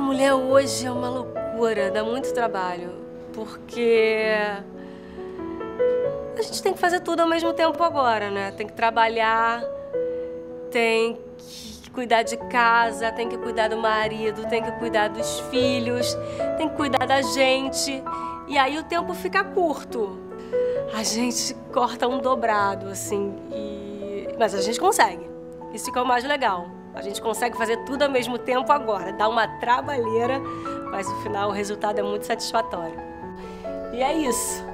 mulher hoje é uma loucura, dá muito trabalho, porque a gente tem que fazer tudo ao mesmo tempo agora, né? Tem que trabalhar, tem que cuidar de casa, tem que cuidar do marido, tem que cuidar dos filhos, tem que cuidar da gente. E aí o tempo fica curto. A gente corta um dobrado, assim, mas a gente consegue. Isso fica o mais legal. A gente consegue fazer tudo ao mesmo tempo agora. Dá uma trabalheira, mas no final o resultado é muito satisfatório. E é isso.